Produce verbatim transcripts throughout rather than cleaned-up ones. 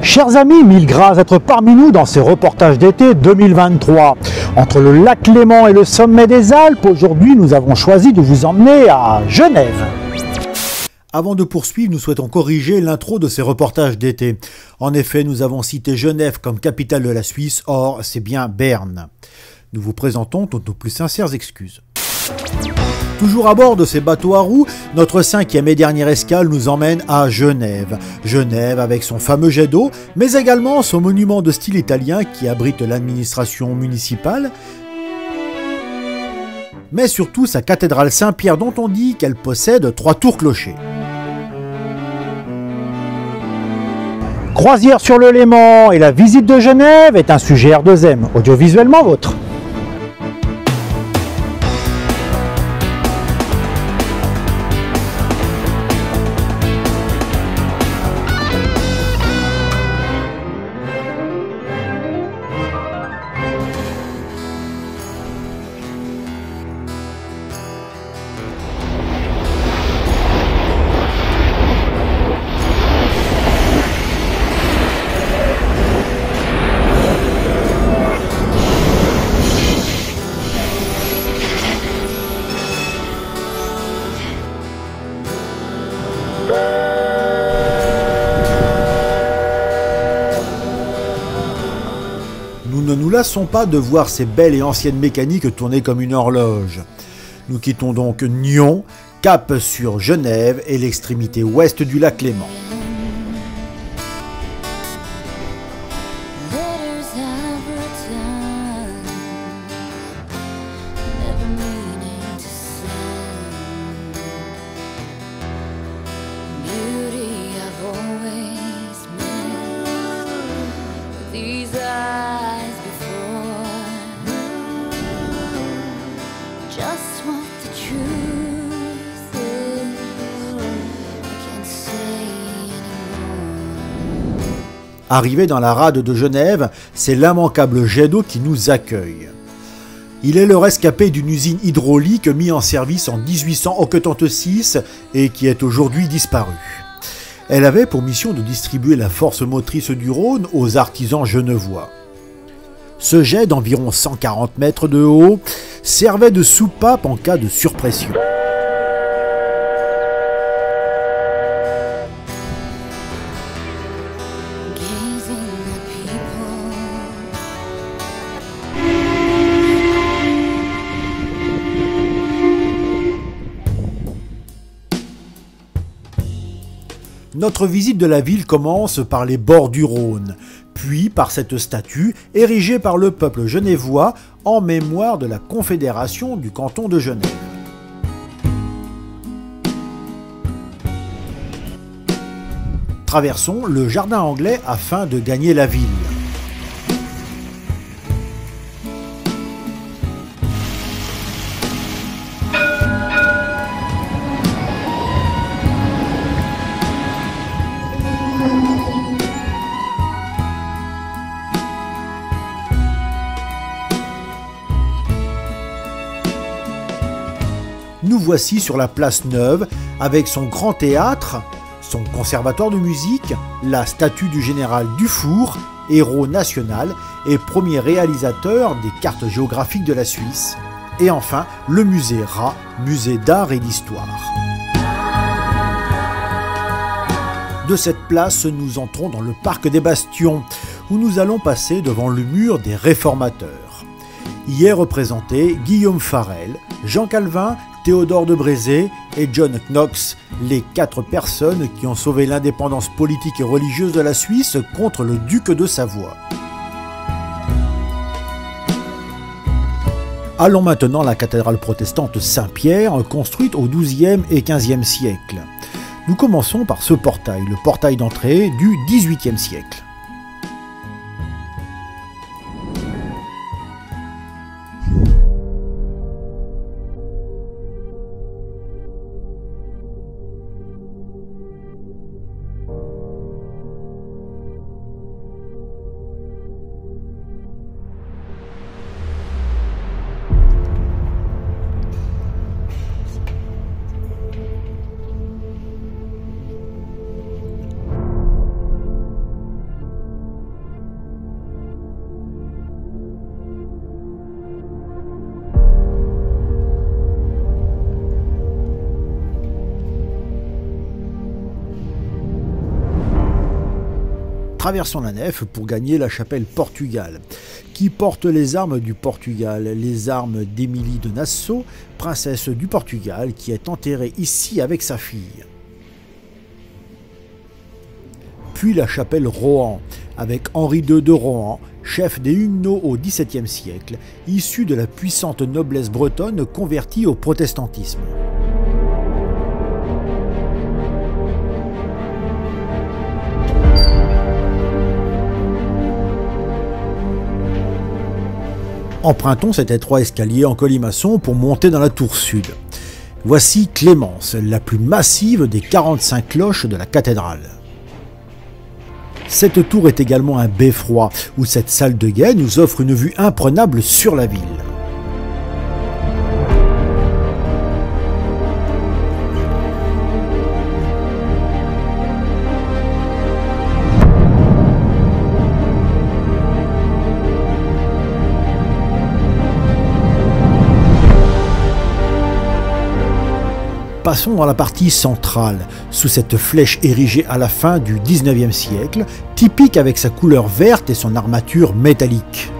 Chers amis, mille grâces d'être parmi nous dans ces reportages d'été deux mille vingt-trois. Entre le lac Léman et le sommet des Alpes, aujourd'hui nous avons choisi de vous emmener à Genève. Avant de poursuivre, nous souhaitons corriger l'intro de ces reportages d'été. En effet, nous avons cité Genève comme capitale de la Suisse, or c'est bien Berne. Nous vous présentons toutes nos plus sincères excuses. Toujours à bord de ces bateaux à roues, notre cinquième et dernière escale nous emmène à Genève. Genève avec son fameux jet d'eau, mais également son monument de style italien qui abrite l'administration municipale, mais surtout sa cathédrale Saint-Pierre dont on dit qu'elle possède trois tours-clochers. Croisière sur le Léman et la visite de Genève est un sujet R deux M, audiovisuellement vôtre. Nous ne nous lassons pas de voir ces belles et anciennes mécaniques tourner comme une horloge. Nous quittons donc Nyon, cap sur Genève et l'extrémité ouest du lac Léman. Arrivé dans la rade de Genève, c'est l'immanquable jet d'eau qui nous accueille. Il est le rescapé d'une usine hydraulique mise en service en mille huit cent quatre-vingt-six et qui est aujourd'hui disparue. Elle avait pour mission de distribuer la force motrice du Rhône aux artisans genevois. Ce jet d'environ cent quarante mètres de haut servait de soupape en cas de surpression. Notre visite de la ville commence par les bords du Rhône, puis par cette statue érigée par le peuple genevois en mémoire de la Confédération du canton de Genève. Traversons le jardin anglais afin de gagner la ville. Nous voici sur la place Neuve, avec son grand théâtre, son conservatoire de musique, la statue du général Dufour, héros national et premier réalisateur des cartes géographiques de la Suisse, et enfin le musée Rat, musée d'art et d'histoire. De cette place, nous entrons dans le parc des Bastions, où nous allons passer devant le mur des réformateurs. Y est représenté Guillaume Farel, Jean Calvin, Théodore de Brézé et John Knox, les quatre personnes qui ont sauvé l'indépendance politique et religieuse de la Suisse contre le duc de Savoie. Allons maintenant à la cathédrale protestante Saint-Pierre, construite au douzième et quinzième siècle. Nous commençons par ce portail, le portail d'entrée du dix-huitième siècle. traversons la nef pour gagner la chapelle Portugal, qui porte les armes du Portugal, les armes d'Émilie de Nassau, princesse du Portugal, qui est enterrée ici avec sa fille. Puis la chapelle Rohan, avec Henri deux de Rohan, chef des Huguenots au dix-septième siècle, issu de la puissante noblesse bretonne convertie au protestantisme. Empruntons cet étroit escalier en colimaçon pour monter dans la tour sud. Voici Clémence, la plus massive des quarante-cinq cloches de la cathédrale. Cette tour est également un beffroi, où cette salle de guet nous offre une vue imprenable sur la ville. Passons dans la partie centrale, sous cette flèche érigée à la fin du dix-neuvième siècle, typique avec sa couleur verte et son armature métallique.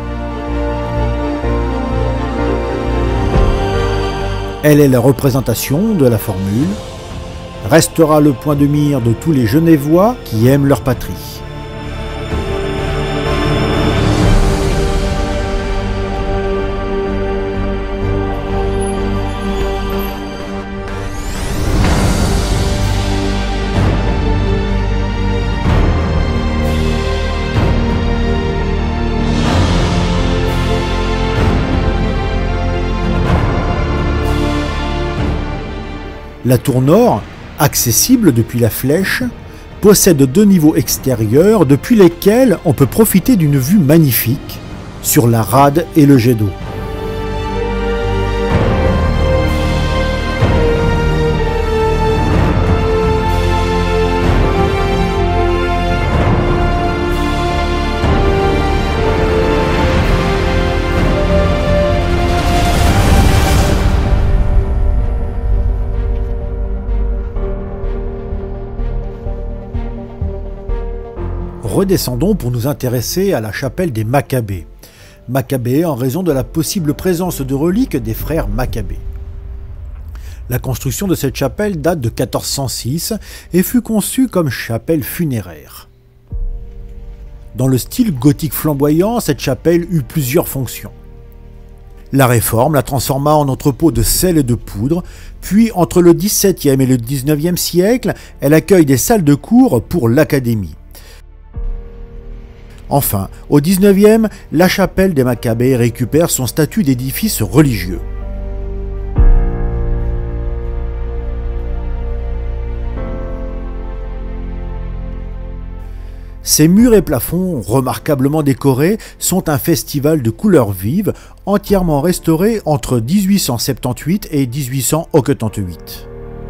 Elle est la représentation de la formule « Restera le point de mire de tous les Genevois qui aiment leur patrie ». La tour nord, accessible depuis la flèche, possède deux niveaux extérieurs depuis lesquels on peut profiter d'une vue magnifique sur la rade et le jet d'eau. Redescendons pour nous intéresser à la chapelle des Maccabées. Maccabées en raison de la possible présence de reliques des frères Maccabées. La construction de cette chapelle date de quatorze cent six et fut conçue comme chapelle funéraire. Dans le style gothique flamboyant, cette chapelle eut plusieurs fonctions. La Réforme la transforma en entrepôt de sel et de poudre, puis entre le dix-septième et le dix-neuvième siècle, elle accueille des salles de cours pour l'académie. Enfin, au dix-neuvième, la chapelle des Maccabées récupère son statut d'édifice religieux. Ses murs et plafonds, remarquablement décorés, sont un festival de couleurs vives, entièrement restauré entre dix-huit cent soixante-dix-huit et dix-huit cent quatre-vingt-dix-huit.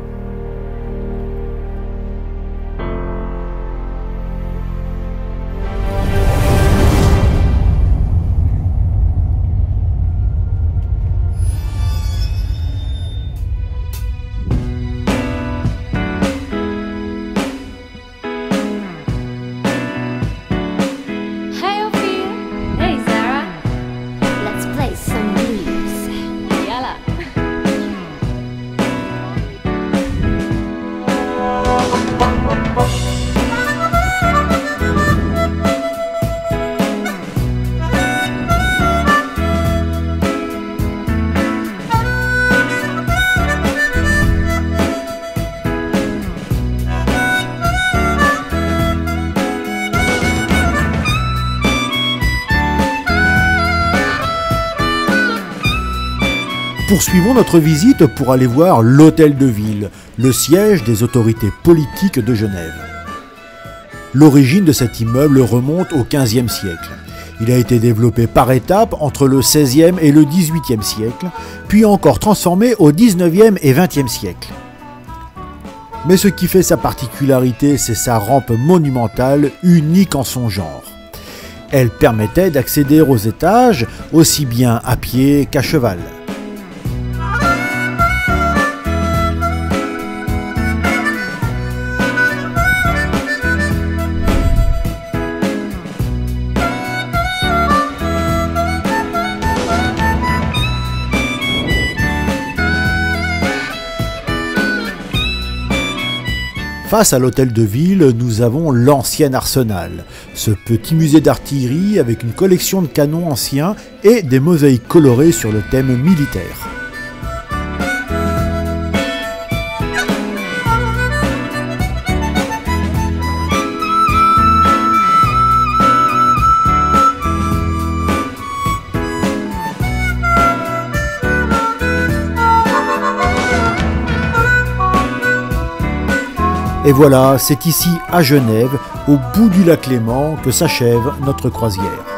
Poursuivons notre visite pour aller voir l'Hôtel de Ville, le siège des autorités politiques de Genève. L'origine de cet immeuble remonte au quinzième siècle. Il a été développé par étapes entre le seizième et le dix-huitième siècle, puis encore transformé au dix-neuvième et vingtième siècle. Mais ce qui fait sa particularité, c'est sa rampe monumentale, unique en son genre. Elle permettait d'accéder aux étages aussi bien à pied qu'à cheval. Face à l'hôtel de ville, nous avons l'ancien arsenal, ce petit musée d'artillerie avec une collection de canons anciens et des mosaïques colorées sur le thème militaire. Et voilà, c'est ici à Genève, au bout du lac Léman, que s'achève notre croisière.